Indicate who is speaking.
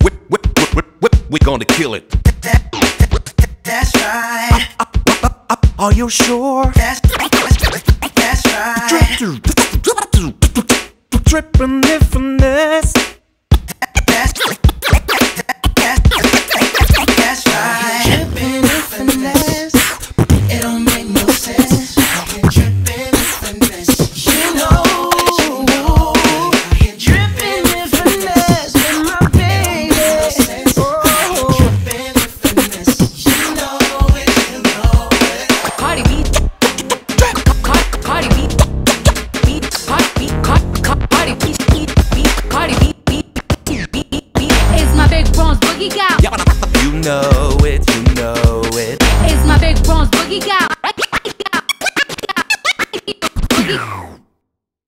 Speaker 1: We gonna kill it.
Speaker 2: That's right.
Speaker 3: Are you sure?
Speaker 2: That's right.
Speaker 3: Tripping if finesse.